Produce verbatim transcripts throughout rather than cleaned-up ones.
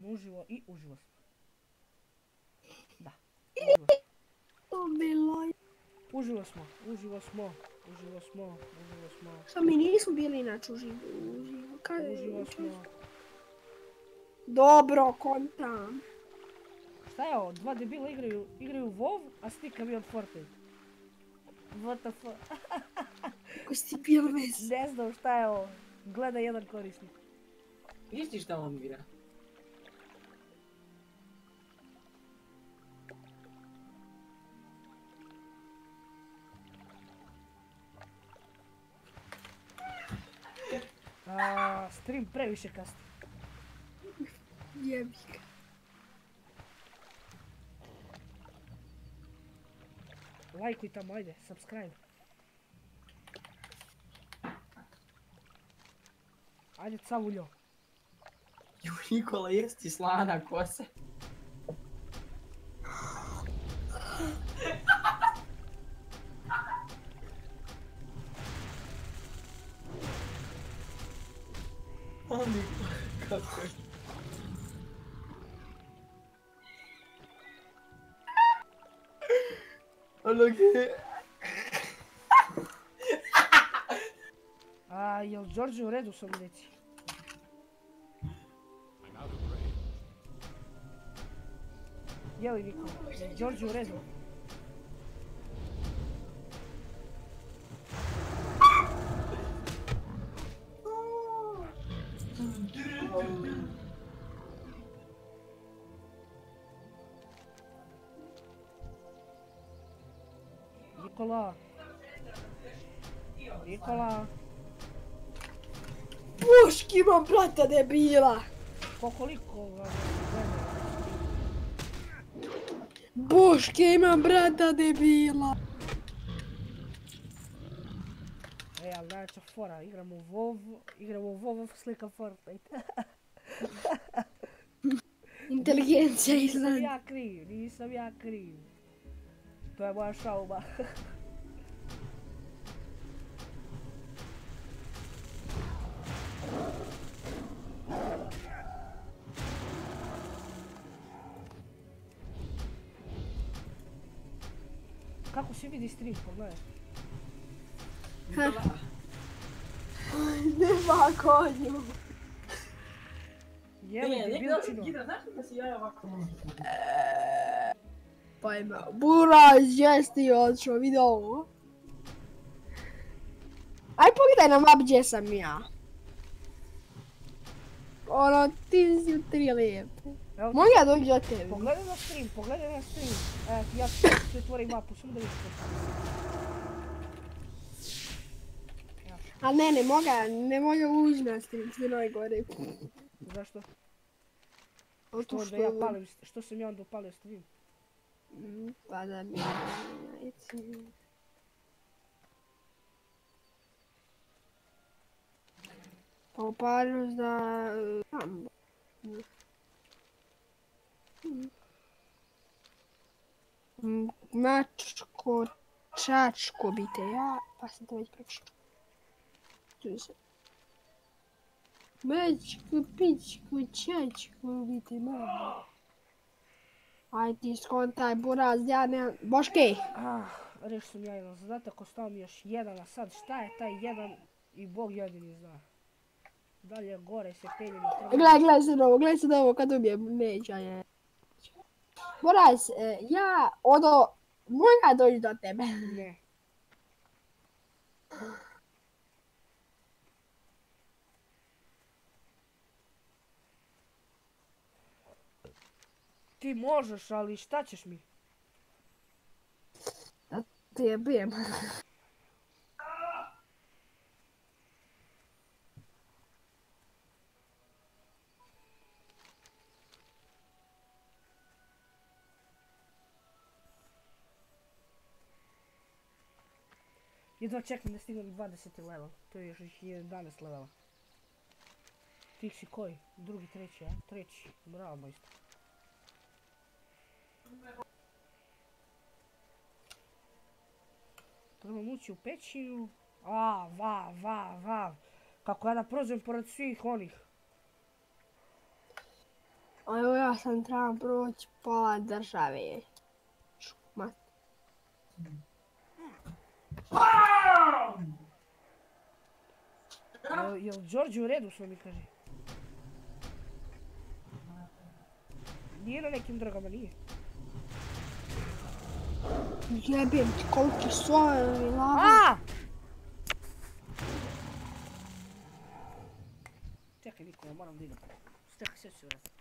Uživo i uživo smo. Da, uživo smo. Uživo smo, uživo smo, uživo smo, uživo smo. Šta mi nismo bili inače uživo, uživo, kaj je? Uživo smo. Dobro, kontam. Šta je ovo? Dva debila igraju, igraju WoW, a stika mi od Fortnite. What the fuck? Kako si ti bil vez? Ne znam šta je ovo. Gleda jedan korisnik. Vidiš ti šta on igra? A, stream previše kasni. Jebi ga. Lajkuj tamo, ajde, subscribe. Ajde, cavuljo. Ju, Nikola, jes ti slana kosa? O, Nikola, kako je? Ono gdje... A, jel Đorđe u redu sam reci? Jeli Nikola, jel Đorđe u redu? Nikola. Nikola. Puški imam, brata, debila. Koliko vam gleda? Puški imam, brata, debila. E, ali najveća fora, igramo u WoW, igramo u WoW, slika Fortnite. Inteligencija Nisam izgleda. ja kriv, nisam ja kriv. To je moja šauma. Kako se vidi stream, pogledaj. Nikola, Nema konju. Jeli, ne, ne, debilčino. Gida, znaš li da si ja ovako muziku? Pa ima, Buraz, jesti odšao, vidi ovo. Aj pogledaj na map gdje sam ja. Ono, ti si u tri lijepe. Evo ti, Mogu ja doći do tebe? pogledaj na stream, pogledaj na stream. Evo ti, ja ću ti otvorim mapu, samo da vidiš što. A ne, ne moga, ne moga ući na stream, sve najgore. Zašto? Zato Što onda ja palim, što sam ja onda upalio stream? Mm, Pa da mi reci. Pa upalio da... Tam. Mm, Mačko, čačko bite ja, pa sam to već pročitao. Tu se. Mačko, pičko, čačko bite mama. Aj ti skontaj, Buraz, ja ne... Boške! Ah, reš sam ja jedan zadatak, ostao mi još jedan, a sad šta je taj jedan i Bog jedini zna. Dalje gore se penjem i treba... Gledaj, gledaj sad ovo, gledaj sad ovo kad ubijem, neća je. Buraz, e, ja, ono, mogu ja doći do tebe? Ne. Ti možeš, ali šta ćeš mi? Ti je bijem. Jedva čekam da stignem dvadeseti level, to je još jedanaest levela. Ti si koji? Drugi, treći, a? Treći, bravo majstor. Trebam ući u pećinu. A, va, va, va. Kako ja da prođem pored svih onih. Aj Ja sam trebam proći pola države. Šumat. Jel, jel Đorđe u redu što mi kaže? Nije na nekim drogama, nije. Jebem ti koliki sojevi lava. A! Čekaj Nikola, moram da idem. Čekaj, sve ću se vratiti.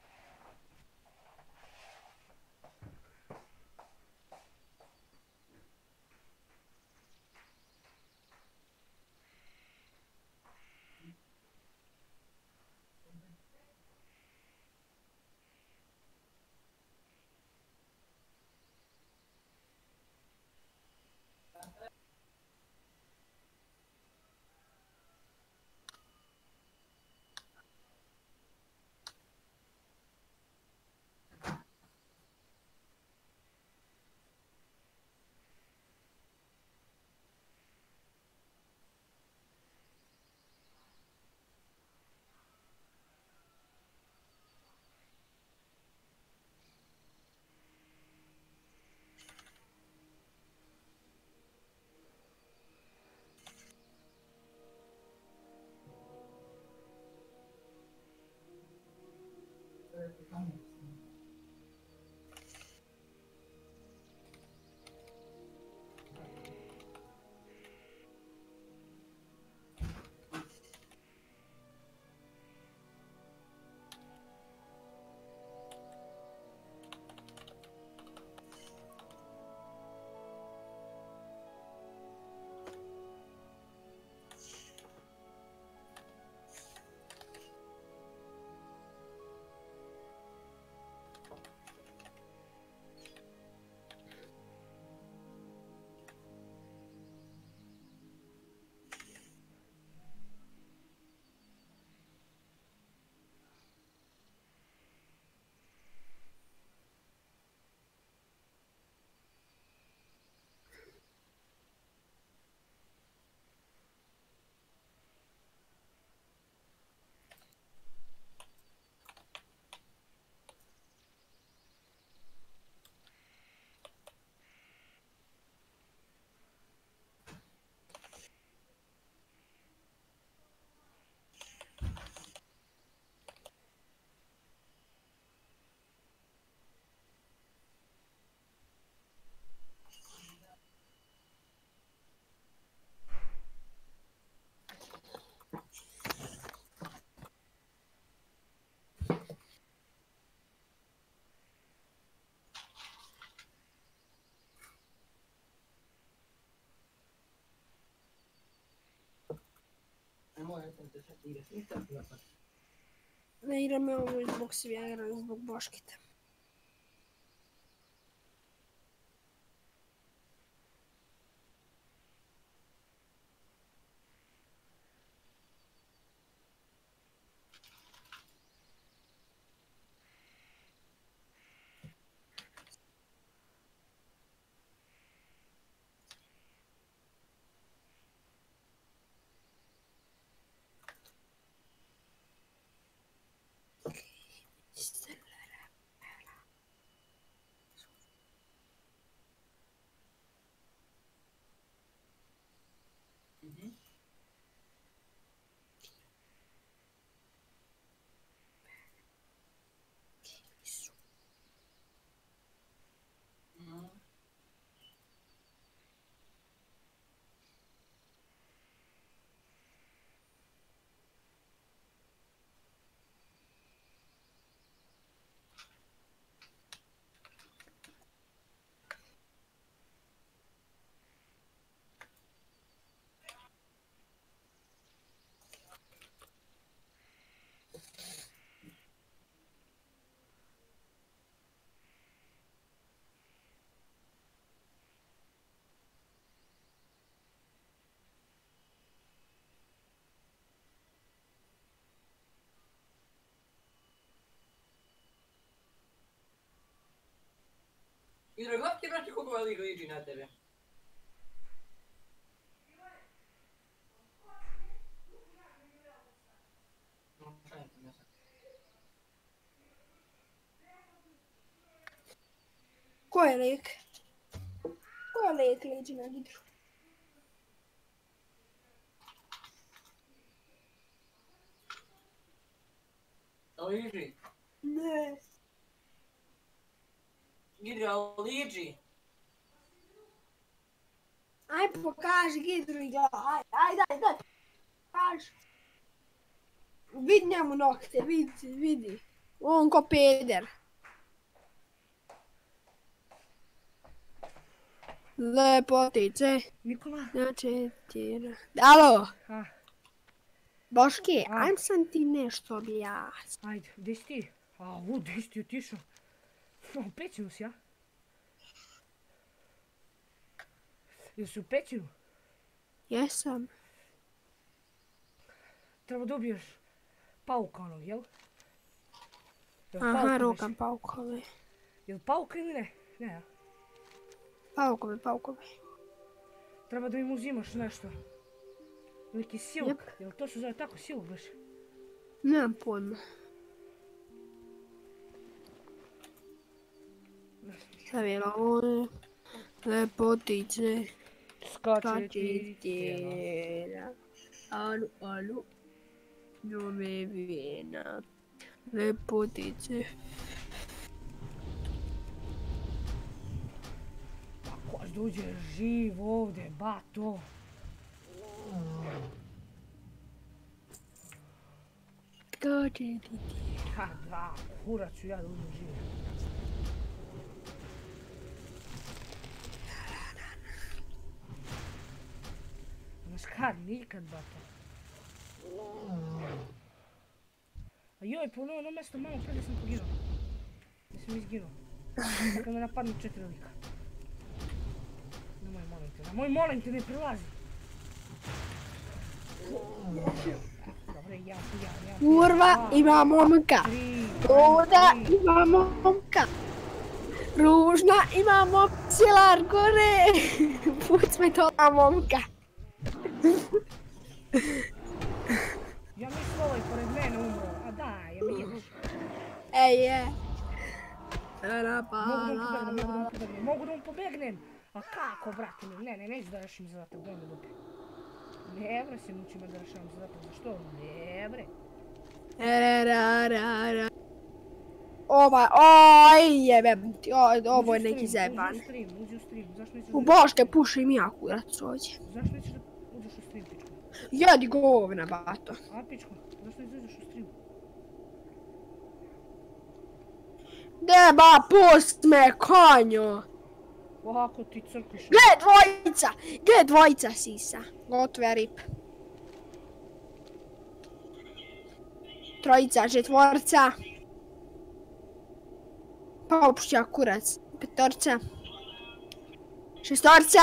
Ne igram ja ovo zbog svi, ja igram zbog Boškita. I dragocki brate koliko veliko liči na tebe. Ko je lik? Ko je lik leđi na gidru? Liđi. Ne. Gidra, liđi. Aj pokaži gidru i gleda. Aj, aj, daj, daj. Kaži. Vidi njemu nokte, vidi, vidi. On ko peder. Lepotice. Nikola? Na četiri. Alo, A, Boški, A. ajm sam ti nešto objasniti. ajde, gdje si ti? A, u, gdje si ti otišao? U pećinu si, ja? Jel si u pećinu? Jesam. Treba dobiješ pauka onog, jel? Jel Aha, pauka rokam već? paukove. Jel pauka ili ne? Ne, ja. Paukove, paukove. Treba da im uzimaš nešto. Neki silk, Jep. jel to se zove tako silk baš? Nemam pojma. Stavila one lepotice. Skače ti Četiri. Alu, alu. Njome vijena. Lepotice. Ako dođe živ ovdje, bato. Skače ti. Ha, da, kurac ću ja da uzem živ. Znaš kad, nikad, bato. A joj, po ono mjesto malo prije sam poginuo. Nisam izginuo. Kad me napadnu četiri lika. Nemoj, molim te, nemoj, molim te, ne prilazi. Dobre, ja, ja, ja. Kurva, ima momka. Luda, ima momka. Ružna, ima momcilar gore. Pucme to na momka. Ja mislim ovaj pored mene umro, a daj, ja mi jebeš. Ej, je. Mogu da mu pobegnem, mogu da mu pobegnem, mogu da mu pobegnem. A kako, brate mi, ne, ne, neću da rešim zadatak, daj me dupe. Ne bre, se mučim da rešavam zadatak, zašto? Ne bre. Rararara. Ova, oj, jebem ti, oj, ovo je neki zajeban. Uđi u stream, uđi u stream, zašto nećeš U da... Boške pušim ja kurac ovdje. Zašto nećeš da uđeš u stream, pičko? Jedi govna, bato. A, pičko, zašto nećeš da uđeš u stream? Deba, pust me, konjo. Ovako ti crkviš. Gle, dvojica, gle, dvojica sisa. Gotove rip. Trojica, četvorca. Popušća kurac. Petorca. Šestorca.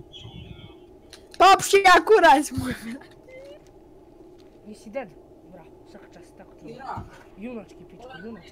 Popušća kurac. Nisi dead? Bravo, svaka čast, tako treba. Gidra. Junački, pičko, junački.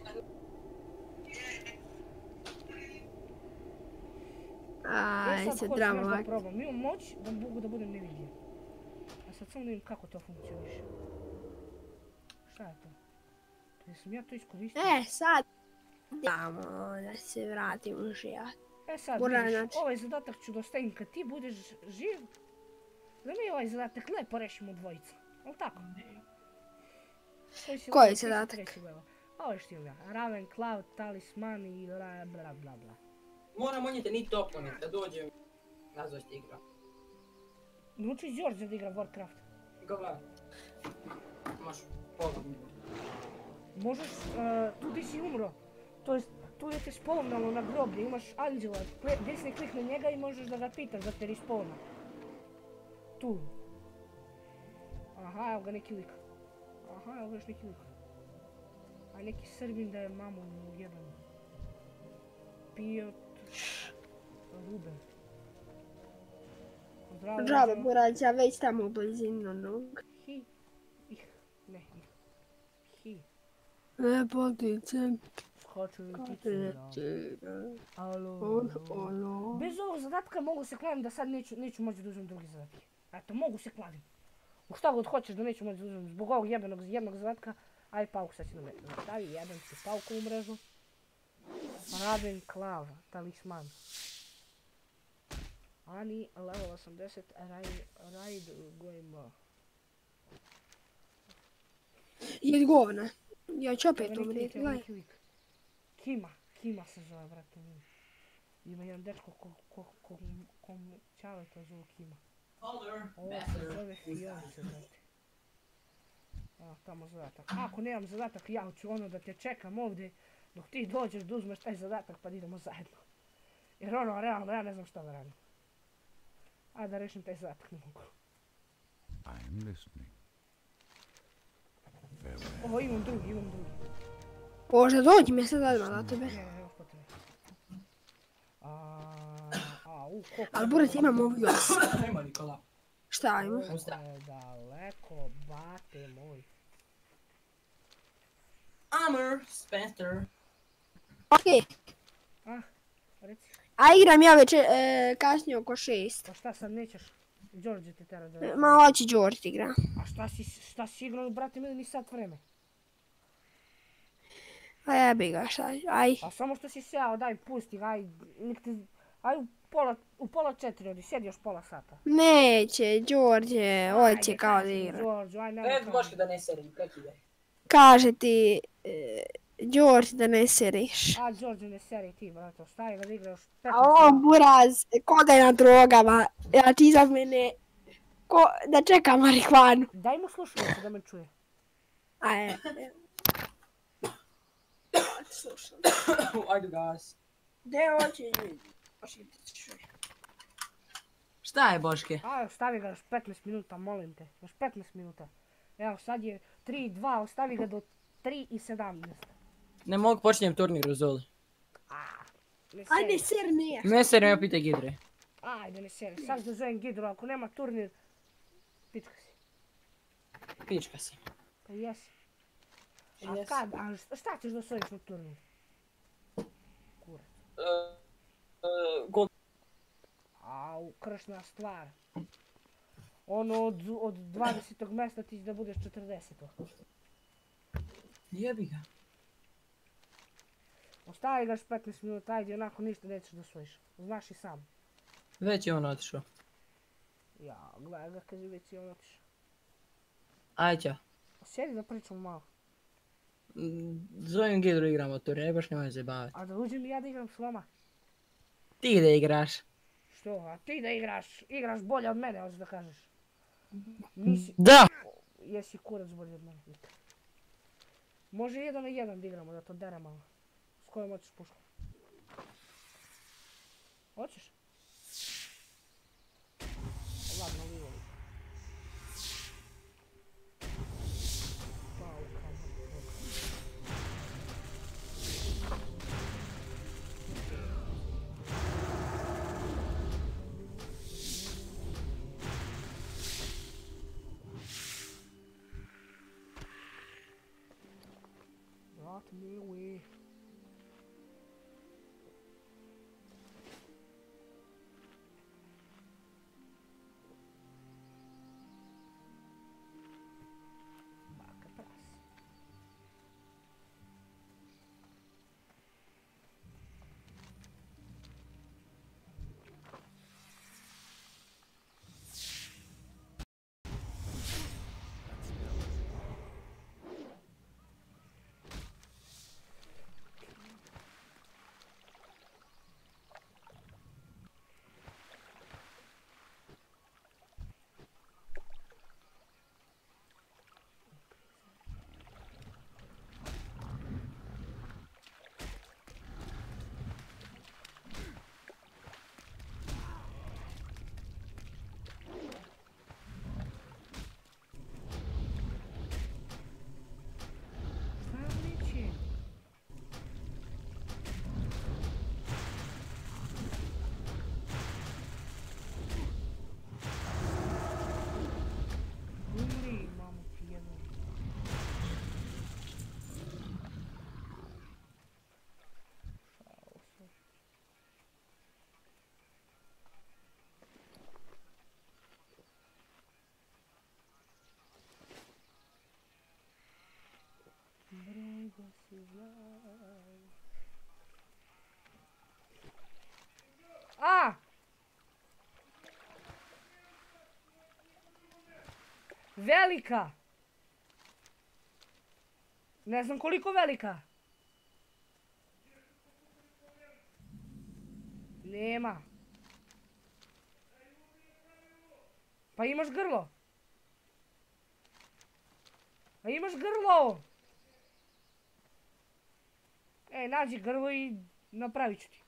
Aj, E sad se hoću drama još da ovak. probam. Imam moć da mogu da budem nevidljiv. A sad samo da vidim kako to funkcioniše. Šta je to? Jesam ja to iskoristio? E, sad. Damo da se vratim u život. E sad, Moram vidiš, naći. ovaj zadatak ću da ostavim kad ti budeš živ. Da mi ovaj zadatak lepo rešimo dvojica. Ali tako? Koji si Koji lepo, ti si zadatak? treći level. A ovo je što imam ja. Raven, Cloud, Talisman i bla bla bla bla. Moram onijeti ni toponet da dođem nazvat igra. Nauči Đorđe da igra Warcraft. Gledaj. Možeš pogledati. Možeš, uh, tu gdje si umro, to jest tu je te spawnalo na groblje, imaš anđela, kle, desni klik na njega i možeš da ga pitaš da te respawna. Tu. Aha, evo ga neki lik. Aha, evo ga još neki lik. A neki Srbin da je mamu u jedan. Pijot. Ruben. Zdravo. Džabe, Burac, ja već tamo u blizini onog. Hi. Ih. Ne, ih. Hi. Lepotice. Skoču i Katrece. Alo. On, ono. Bez ovog zadatka mogu se kladim da sad neću, neću moći da uzmem drugi zadatke. Eto, mogu se kladim. U šta god hoćeš da neću moći da uzmem zbog ovog jebenog jednog zadatka, aj pauk sad će da me nastavi, jebem se pauku u mrežu. Raben Klav, talisman. Ani, level osamdeset, Raid Gojma. Jed govna. Ja ću opet Evo neki lik, umrijeti, evo gledaj. neki lik. Kima, Kima se zove, brate. Ima jedan dečko ko, ko, ko, ko, čale to zove Kima. Ovo se zove Fionce, brate. Evo, tamo zadatak. Ako nemam zadatak, ja ću ono da te čekam ovdje dok ti dođeš da uzmeš taj zadatak pa da idemo zajedno. Jer ono, realno, ja ne znam šta da radim. Ajde da rešim taj zadatak, ne mogu. I am listening. Farewell. Ovo, imam drugi, imam drugi. Bože, dođi mi sad odmah na tebe. Ne, ne, evo potrebe. A, a, u, koliko... Ali buret imam ovu još. Nema Nikola. Šta ajmo? Koliko je daleko, bate moj. Armor, Spencer. Okej. Ah, reci. A igram ja već e, kasnije oko šest. Pa šta sad nećeš? Đorđe ti tera da... E, Ma hoće Đorđe igra. A šta si, šta si igrao, brate, mili, ni sat vreme? A ja bi ga šta, aj. A samo što si sjao, daj, pusti, aj, nek ti... Aj, u pola, u pola četiri odi, sjedi još pola sata. Neće, Đorđe, hoće Ajde, kao da kaži mi, igra. Đorđe, aj, nema E, kaži. Boške da ne seri, prekidaj. Kaže ti, e, Đorđe da ne seriš. A, Đorđe, ne seri ti, brate, ostavi ga da igra još A petnaest on minuta. buraz, ko da je na drogama, ja ti za mene, ko da čeka marihuanu. Daj mu slušalicu da me čuje. A je. Slušam. Ajde gas. Gde hoće ljudi? Šta je Boške? A, ostavi ga još petnaest minuta, molim te, još petnaest minuta. Evo, sad je tri dva, ostavi ga do tri i sedamnaest. Ne mogu počinjem turnir u Zoli. Ne Ajde, seri. ser nije. Ne seri, me pitaj Gidre. Ajde, ne seri, sad da zovem Gidru, ako nema turnir, pička si. Pička si. Pa jesi. A Jesi. kad, a šta- šta ćeš da osvojiš na turnir? Kurac. Gol. Au, kršna stvar. Ono od, od dvadesetog mjesta ti će da budeš četrdeseto. Jebi ga. Ostavi ga još petnaest minuta, ajde, onako ništa nećeš da osvojiš. Znaš i sam. Već je on otišao. Ja, gledaj ga kad je već i on otišao. Aj ćao. Sjedi da pričamo malo. Mm, Zovem Gidru igramo turnir, ne baš nemoj se baviti. A da uđem i ja da igram s vama. Ti da igraš. Što, a ti da igraš, igraš bolje od mene, hoćeš da kažeš. Nisi, Da! jesi kurac bolje od mene. Može jedan na jedan da igramo, da to dere malo. S kojom hoćeš pušku? Hoćeš? Ladno, livo. Pauka, mrtvoka. Brought me away. Baka prase. Velika! Ne znam koliko velika. Nema. Pa imaš grlo. Pa imaš grlo. E, nađi grlo i napravit ću ti.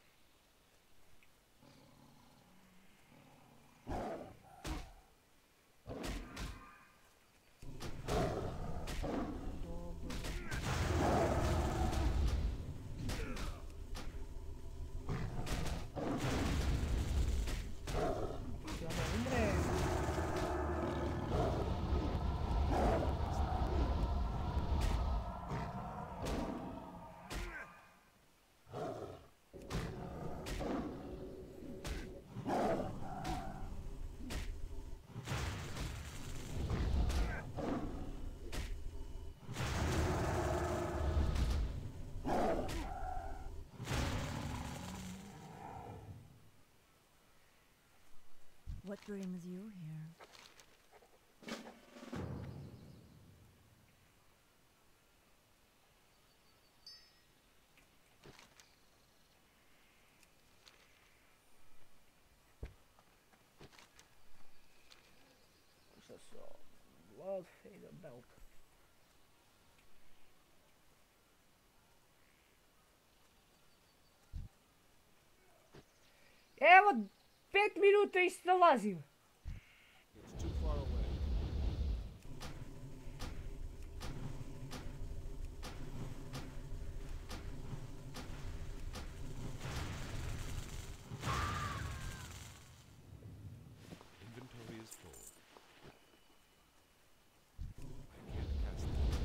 What brings you here? Just a blood faded belt. Evo, pet minuta i snalazim. It's too far away. Inventory is full. I can't cast them.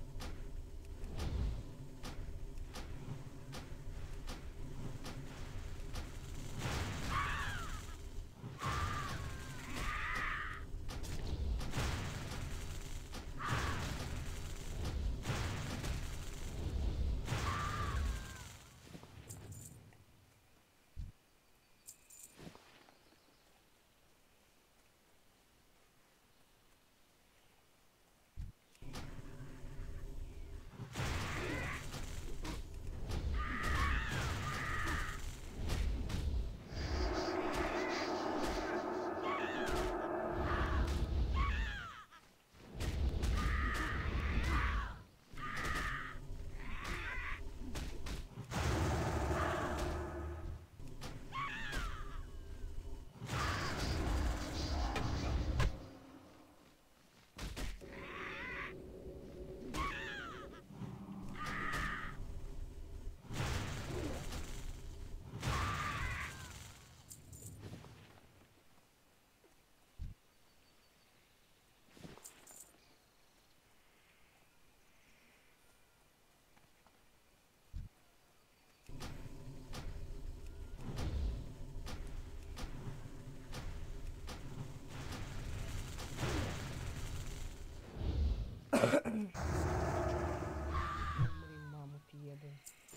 Umri, mamu ti jebem.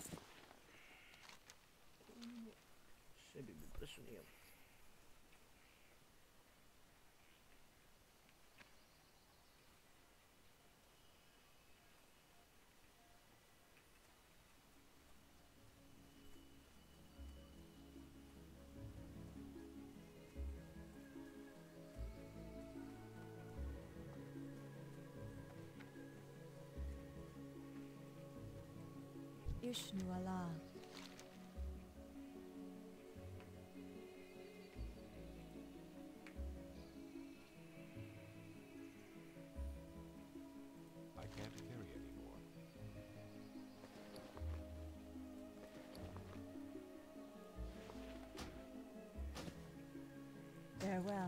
Sebi bi presunio. Ishnu Allah. I can't carry anymore. Farewell.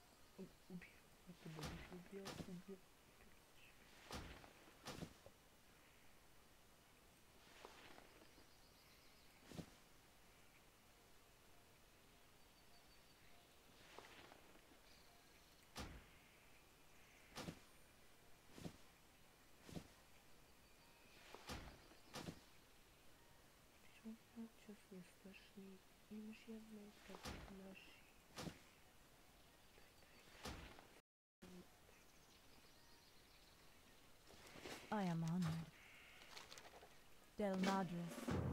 Убил. Это убил, убил, убил. Noćas je strašni, imaš jedno kad naši. I am honored. Del Madris,